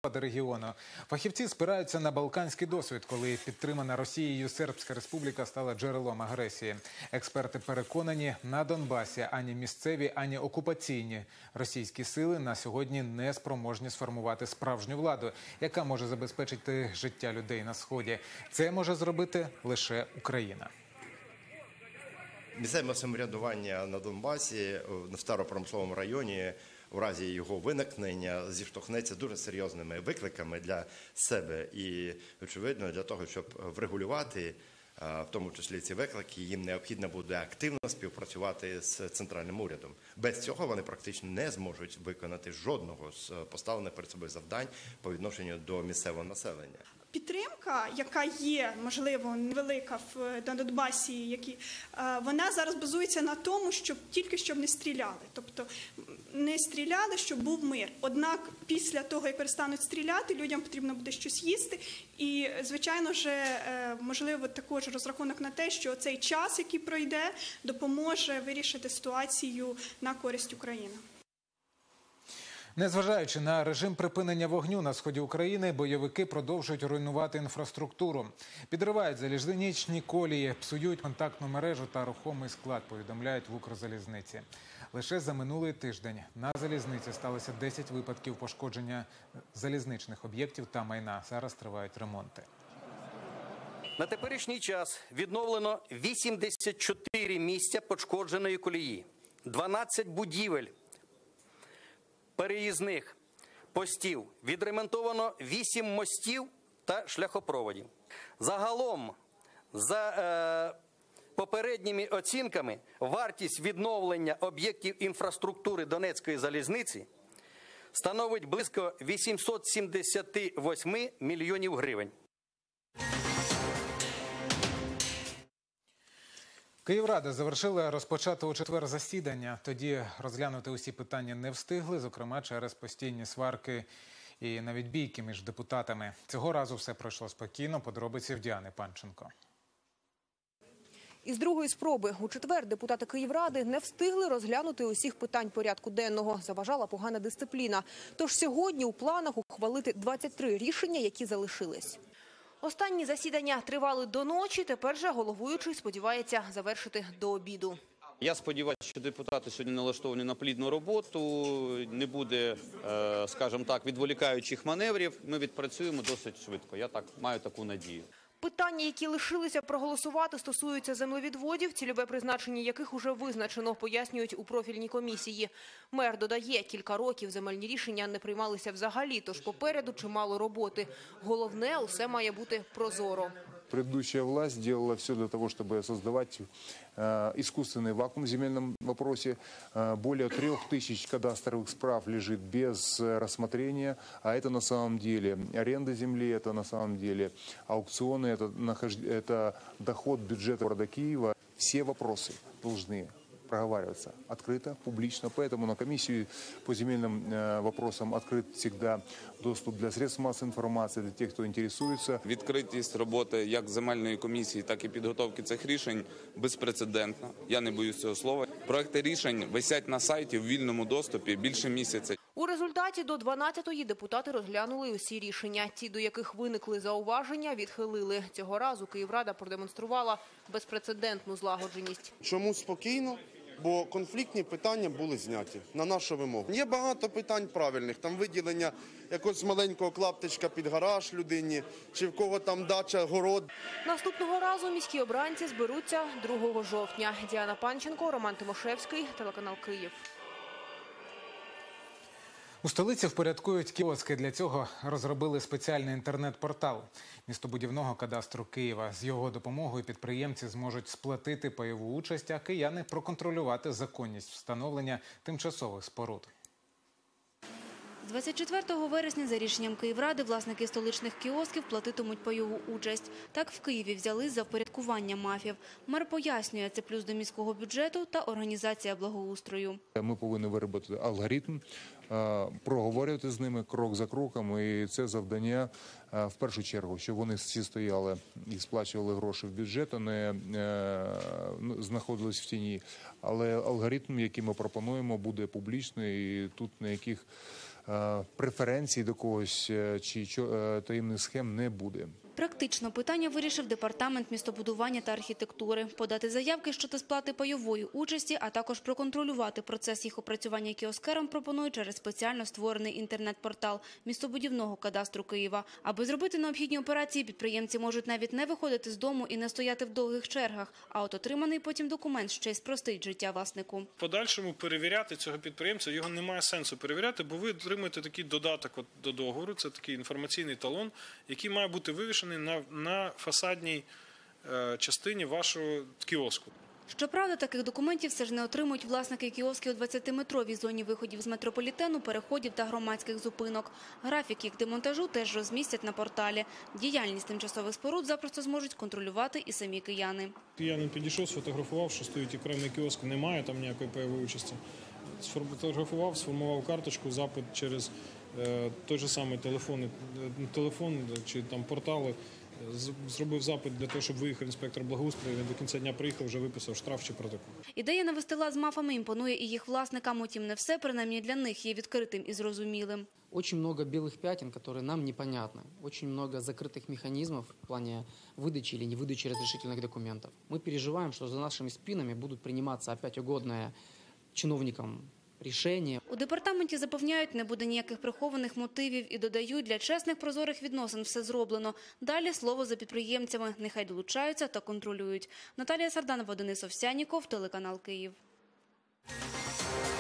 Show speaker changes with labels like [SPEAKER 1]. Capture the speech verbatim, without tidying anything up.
[SPEAKER 1] регіону. Фахівці спираються на балканський досвід, коли підтримана Росією Сербська Республіка стала джерелом агресії. Експерти переконані, на Донбасі ані місцеві, ані окупаційні російські сили на сьогодні не спроможні сформувати справжню владу, яка може забезпечити життя людей на Сході. Це може зробити лише Україна.
[SPEAKER 2] Місцеве самоврядування на Донбасі, в Старопромисловому районі, в разі його виникнення зіштовхнеться дуже серйозними викликами для себе і, очевидно, для того, щоб врегулювати, в тому числі ці виклики, їм необхідно буде активно співпрацювати з центральним урядом. Без цього вони практично не зможуть виконати жодного з поставлених перед собою завдань по відношенню до місцевого населення.
[SPEAKER 3] Підтримка, яка є, можливо, невелика на Донбасі, які, вона зараз базується на тому, щоб тільки щоб не стріляли. Тобто не стріляли, щоб був мир. Однак після того, як перестануть стріляти, людям потрібно буде щось їсти. І, звичайно ж, можливо, також розрахунок на те, що цей час, який пройде, допоможе вирішити ситуацію на користь України.
[SPEAKER 1] Незважаючи на режим припинення вогню на сході України, бойовики продовжують руйнувати інфраструктуру. Підривають залізничні колії, псують контактну мережу та рухомий склад, повідомляють в Укрзалізниці. Лише за минулий тиждень на залізниці сталося десять випадків пошкодження залізничних об'єктів та майна. Зараз тривають ремонти.
[SPEAKER 4] На теперішній час відновлено вісімдесят чотири місця пошкодженої колії, дванадцять будівель переїзних постів, відремонтовано вісім мостів та шляхопроводів. Загалом, за е, попередніми оцінками, вартість відновлення об'єктів інфраструктури Донецької залізниці становить близько вісімсот сімдесят вісім мільйонів гривень.
[SPEAKER 1] Київрада завершила розпочати у четвер засідання. Тоді розглянути усі питання не встигли, зокрема через постійні сварки і навіть бійки між депутатами. Цього разу все пройшло спокійно. Подробиці в Діани Панченко.
[SPEAKER 5] Із другої спроби у четвер депутати Київради не встигли розглянути усіх питань порядку денного. Заважала погана дисципліна. Тож сьогодні у планах ухвалити двадцять три рішення, які залишились. Останні засідання тривали до ночі, тепер же головуючий сподівається завершити до обіду.
[SPEAKER 6] Я сподіваюся, що депутати сьогодні налаштовані на плідну роботу, не буде, скажімо так, відволікаючих маневрів. Ми відпрацюємо досить швидко, я так маю таку надію.
[SPEAKER 5] Питання, які лишилися проголосувати, стосуються землевідводів, цільове призначення яких уже визначено, пояснюють у профільній комісії. Мер додає, кілька років земельні рішення не приймалися взагалі, тож попереду чимало роботи. Головне, усе має бути прозоро.
[SPEAKER 7] Предыдущая власть делала все для того, чтобы создавать э, искусственный вакуум в земельном вопросе. Э, более трех тысяч кадастровых справ лежит без рассмотрения, а это на самом деле аренда земли, это на самом деле аукционы, это, нахож... это доход бюджета города Киева. Все вопросы должны проговариваться открыто, публично. Поэтому на комиссию по земельным э, вопросам открыт всегда доступ для средств массовой информации, для тех, хто інтересується.
[SPEAKER 8] Відкритість роботи як земельної комісії, так і підготовки цих рішень безпрецедентна. Я не боюсь цього слова. Проекти рішень висять на сайті в вільному доступі більше місяця.
[SPEAKER 5] У результаті до дванадцятої депутати розглянули усі рішення. Ті, до яких виникли зауваження, відхилили. Цього разу Київрада продемонструвала безпрецедентну злагодженість.
[SPEAKER 9] Чому спокійно? Бо конфліктні питання були зняті на нашу вимогу. Є багато питань правильних, там виділення якогось маленького клаптичка під гараж людині, чи в кого там дача, город.
[SPEAKER 5] Наступного разу міські обранці зберуться другого жовтня. Діана Панченко, Роман Тимошевський, телеканал Київ.
[SPEAKER 1] У столиці впорядкують кіоски. Для цього розробили спеціальний інтернет-портал містобудівного кадастру Києва. З його допомогою підприємці зможуть сплатити пайову участь, а кияни проконтролювати законність встановлення тимчасових споруд.
[SPEAKER 10] двадцять четвертого вересня за рішенням Київради власники столичних кіосків платитимуть пайову участь. Так в Києві взялись за впорядкування МАФів. Мер пояснює, це плюс до міського бюджету та організація благоустрою.
[SPEAKER 7] Ми повинні виробити алгоритм, проговорювати з ними крок за кроком, і це завдання в першу чергу, щоб вони всі стояли і сплачували гроші в бюджет, а не знаходились в тіні. Але алгоритм, який ми пропонуємо, буде публічний, і тут ніяких е, преференцій до когось е, чи е, таємних схем не буде.
[SPEAKER 10] Практично питання вирішив департамент містобудування та архітектури. Подати заявки щодо сплати пайової участі, а також проконтролювати процес їх опрацювання кіоскерам пропонують через спеціально створений інтернет-портал містобудівного кадастру Києва. Аби зробити необхідні операції, підприємці можуть навіть не виходити з дому і не стояти в довгих чергах, а от отриманий потім документ ще й спростить життя власнику.
[SPEAKER 11] В подальшому перевіряти цього підприємця, його немає сенсу перевіряти, бо ви отримаєте такий додаток от до договору, це такий інформаційний талон, який має бути вивішений На, на фасадній е, частині вашого кіоску.
[SPEAKER 10] Щоправда, таких документів все ж не отримують власники кіосків у двадцятиметровій зоні виходів з метрополітену, переходів та громадських зупинок. Графік їх демонтажу теж розмістять на порталі. Діяльність тимчасових споруд запросто зможуть контролювати і самі кияни.
[SPEAKER 11] Киянин підійшов, сфотографував, що стоїть окремий кіоск, немає там ніякої пайової участі. Сфотографував, сформував карточку, запит через е, той же самий телефон, телефон чи там портали, зробив запит для того, щоб виїхав інспектор благоустрою, він до кінця дня приїхав, вже виписав штраф чи протокол.
[SPEAKER 10] Ідея навести лад з мафами імпонує і їх власникам, утім не все, принаймні для них, є відкритим і зрозумілим.
[SPEAKER 12] Очень много белых пятен, которые нам непонятны. Очень много закрытых механизмов в плане выдачи или невыдачи разрешительных документов. Мы переживаем, что за нашими спинами будут приниматься опять угодные чиновникам рішення.
[SPEAKER 10] У департаменті запевняють, не буде ніяких прихованих мотивів і додають, для чесних прозорих відносин все зроблено. Далі слово за підприємцями. Нехай долучаються та контролюють. Наталія Сарданова, Денис Овсяніков, телеканал Київ.